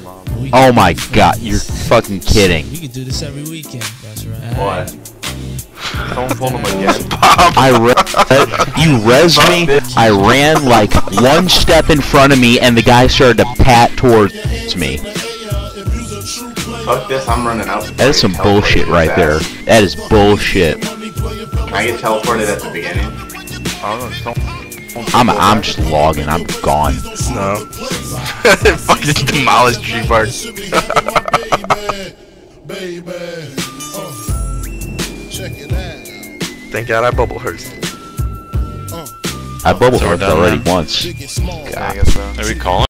Oh my god, you're fucking kidding. We could do this every weekend. That's right. What? Don't phone him again. You res me, I ran like one step in front of me, and the guy started to pat towards me. Fuck this, I'm running out. That is some bullshit right there. That is bullshit. Can I get teleported at the beginning? I'm just logging, I'm gone. No. Fucking demolished tree bark. Thank God I bubble hearse. I bubble hearted already once. I guess so. Are we calling?